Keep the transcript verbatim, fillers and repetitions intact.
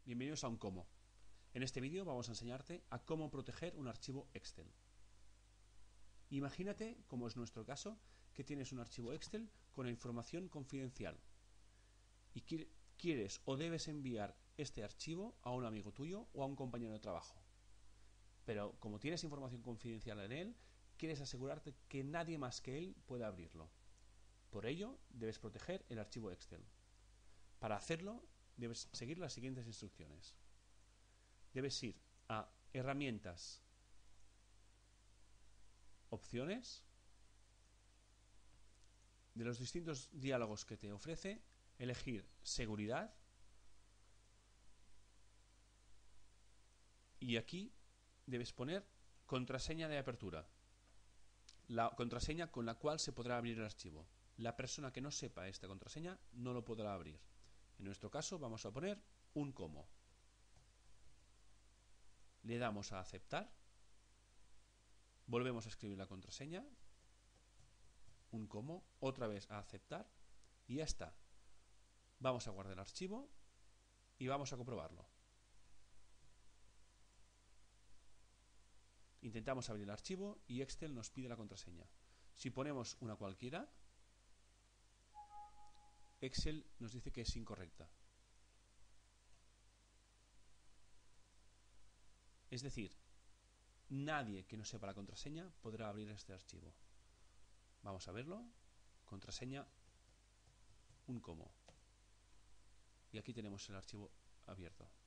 Bienvenidos a un Cómo. En este vídeo vamos a enseñarte a cómo proteger un archivo Excel. Imagínate, como es nuestro caso, que tienes un archivo Excel con información confidencial y quieres o debes enviar este archivo a un amigo tuyo o a un compañero de trabajo. Pero como tienes información confidencial en él, quieres asegurarte que nadie más que él pueda abrirlo. Por ello, debes proteger el archivo Excel. Para hacerlo, debes seguir las siguientes instrucciones. Debes ir a Herramientas, Opciones. De los distintos diálogos que te ofrece, elegir Seguridad. Y aquí debes poner Contraseña de apertura, la contraseña con la cual se podrá abrir el archivo. La persona que no sepa esta contraseña no lo podrá abrir. En nuestro caso vamos a poner un Cómo. Le damos a aceptar. Volvemos a escribir la contraseña. Un Cómo. Otra vez a aceptar. Y ya está. Vamos a guardar el archivo y vamos a comprobarlo. Intentamos abrir el archivo y Excel nos pide la contraseña. Si ponemos una cualquiera, Excel nos dice que es incorrecta. Es decir, nadie que no sepa la contraseña podrá abrir este archivo. Vamos a verlo. Contraseña, un Cómo. Y aquí tenemos el archivo abierto.